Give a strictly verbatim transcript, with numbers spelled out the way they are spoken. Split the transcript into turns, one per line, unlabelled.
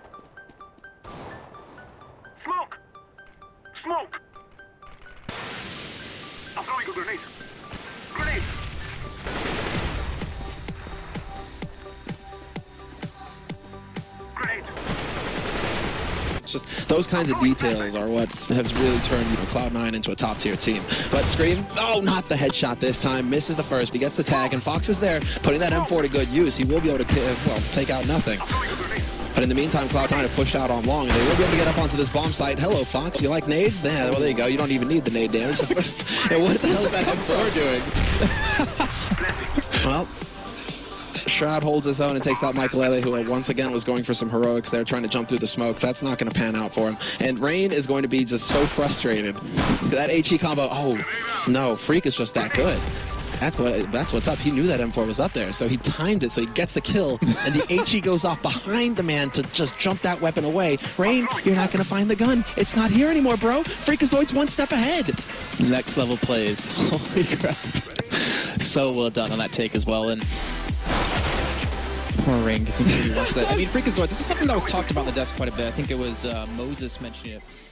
Smoke! Smoke! I'm throwing a grenade. Grenade! Grenade!
It's just those kinds of details are what has really turned, you know, Cloud nine into a top-tier team. But Scream, oh, not the headshot this time. Misses the first. He gets the tag, and Fox is there, putting that M four to good use. He will be able to, well, take out nothing. But in the meantime, Cloud nine have pushed out on long, and they will be able to get up onto this bomb site. Hello, Fox. You like nades? Yeah, well, there you go. You don't even need the nade damage. And what the hell is that M four doing? Well, Shroud holds his own and takes out Michaelele, who once again was going for some heroics there, trying to jump through the smoke. That's not going to pan out for him. And Rain is going to be just so frustrated. That H E combo, oh, no, Freak is just that good. That's what. That's what's up. He knew that M four was up there, so he timed it so he gets the kill, and the H E goes off behind the man to just jump that weapon away. Rain, you're not going to find the gun. It's not here anymore, bro. Freakazoid's one step ahead.
Next level plays. Holy crap. So well done on that take as well. And poor Rain, because he really wants that. I mean, Freakazoid, this is something that was talked about on the desk quite a bit. I think it was uh, Moses mentioning it.